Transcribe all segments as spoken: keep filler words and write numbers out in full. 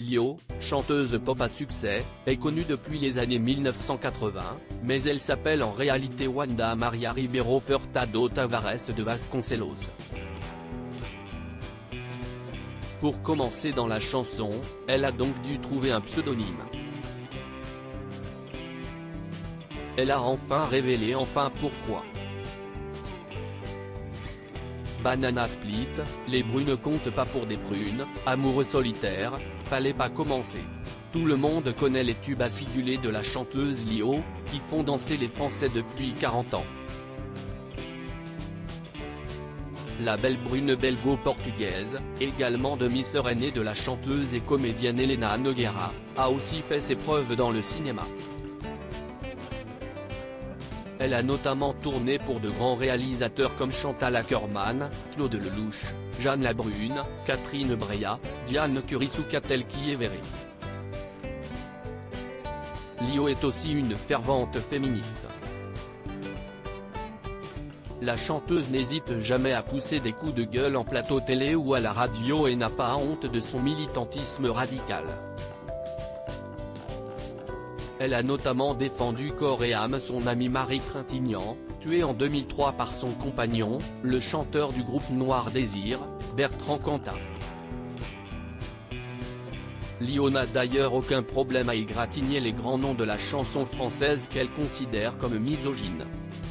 Lio, chanteuse pop à succès, est connue depuis les années mille neuf cent quatre-vingts, mais elle s'appelle en réalité Wanda Maria Ribeiro Furtado Tavares de Vasconcelos. Pour commencer dans la chanson, elle a donc dû trouver un pseudonyme. Elle a enfin révélé enfin pourquoi. Banana Split, les brunes ne comptent pas pour des prunes, amoureux solitaire, fallait pas commencer. Tout le monde connaît les tubes acidulés de la chanteuse Lio, qui font danser les Français depuis quarante ans. La belle brune belgo-portugaise, également demi-sœur aînée de la chanteuse et comédienne Helena Nogueira, a aussi fait ses preuves dans le cinéma. Elle a notamment tourné pour de grands réalisateurs comme Chantal Akerman, Claude Lelouch, Jeanne Labrune, Catherine Breillat, Diane Curis ou Catel Kievere. Lio est aussi une fervente féministe. La chanteuse n'hésite jamais à pousser des coups de gueule en plateau télé ou à la radio et n'a pas honte de son militantisme radical. Elle a notamment défendu corps et âme son ami Marie Trintignant, tué en deux mille trois par son compagnon, le chanteur du groupe Noir Désir, Bertrand Cantat. Lio n'a d'ailleurs aucun problème à égratigner les grands noms de la chanson française qu'elle considère comme misogynes.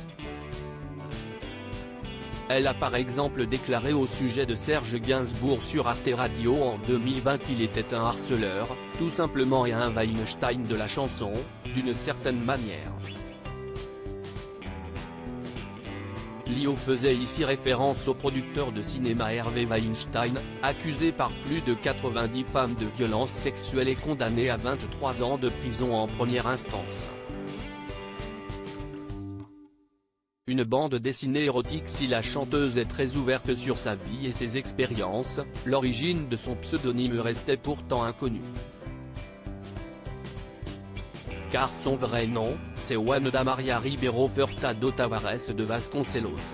Elle a par exemple déclaré au sujet de Serge Gainsbourg sur Arte Radio en deux mille vingt qu'il était un harceleur, tout simplement et un Weinstein de la chanson, d'une certaine manière. Lio faisait ici référence au producteur de cinéma Hervé Weinstein, accusé par plus de quatre-vingt-dix femmes de violences sexuelles et condamné à vingt-trois ans de prison en première instance. Une bande dessinée érotique. Si la chanteuse est très ouverte sur sa vie et ses expériences, l'origine de son pseudonyme restait pourtant inconnue. Car son vrai nom, c'est Wanda Maria Ribeiro Furtado Tavares de Vasconcelos.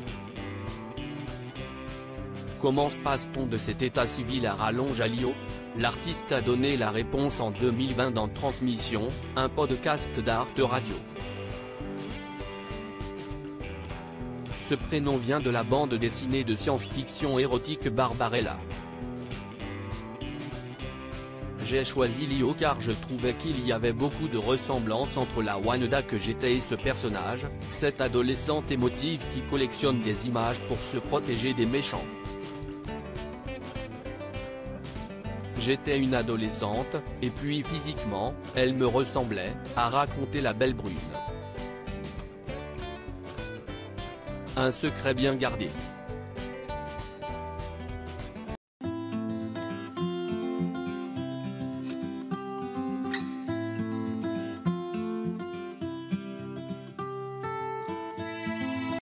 Comment se passe-t-on de cet état civil à rallonge à Lio? L'artiste a donné la réponse en deux mille vingt dans Transmission, un podcast d'Arte Radio. Ce prénom vient de la bande dessinée de science-fiction érotique Barbarella. J'ai choisi Lio car je trouvais qu'il y avait beaucoup de ressemblances entre la Wanda que j'étais et ce personnage, cette adolescente émotive qui collectionne des images pour se protéger des méchants. J'étais une adolescente, et puis physiquement, elle me ressemblait, a raconté la belle brune. Un secret bien gardé.